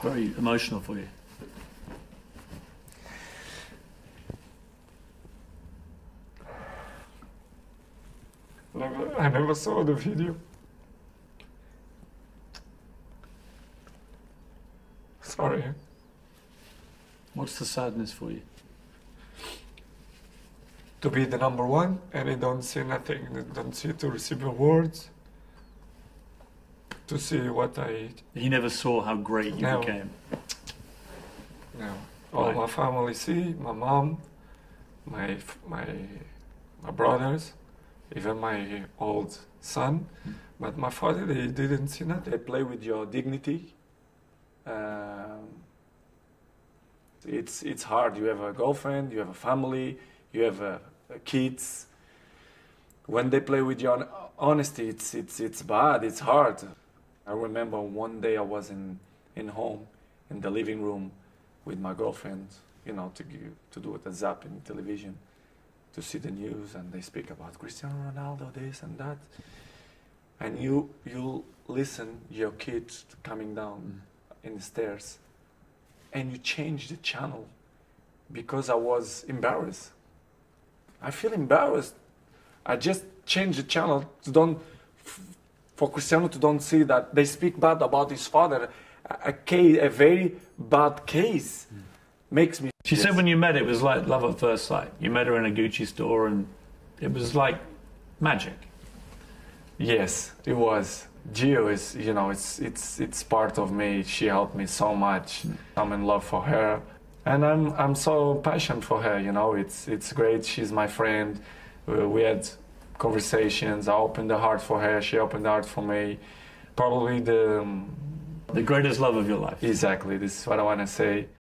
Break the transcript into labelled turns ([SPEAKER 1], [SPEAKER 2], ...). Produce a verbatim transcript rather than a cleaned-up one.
[SPEAKER 1] very emotional for you.
[SPEAKER 2] Never, I never saw the video. Sorry.
[SPEAKER 1] What's the sadness for you?
[SPEAKER 2] To be the number one and I don't see nothing. I don't see to receive awards. To see what I...
[SPEAKER 1] He never saw how great you
[SPEAKER 2] No.
[SPEAKER 1] became.
[SPEAKER 2] No. All
[SPEAKER 1] Right.
[SPEAKER 2] my family see, my mom, my, my, my brothers, even my old son.
[SPEAKER 1] Mm.
[SPEAKER 2] But my father, they didn't see nothing.
[SPEAKER 3] They play with your dignity. Um, it's it's hard. You have a girlfriend, you have a family, you have uh, kids. When they play with your honesty, it's it's it's bad. It's hard. I remember one day I was in in home in the living room with my girlfriend, you know, to give, to do a zap in television, to see the news, and they speak about Cristiano Ronaldo, this and that, and you you listen your kids coming down mm. in the stairs, and you change the channel because I was embarrassed. I feel embarrassed. I just changed the channel to don't for Cristiano to don't see that they speak bad about his father. A, a case, a very bad case, mm. makes me.
[SPEAKER 1] She
[SPEAKER 3] yes.
[SPEAKER 1] said when you met, it was like love at first sight. You met her in a Gucci store, and it was like magic.
[SPEAKER 2] Yes, it was. Gio is, you know, it's it's it's part of me. She helped me so much. Mm. I'm in love for her, and I'm I'm so passionate for her. You know, it's it's great. She's my friend. Uh, we had conversations. I opened the heart for her. She opened the heart for me. Probably the um,
[SPEAKER 1] the greatest love of your life.
[SPEAKER 2] Exactly. This is what I want to say.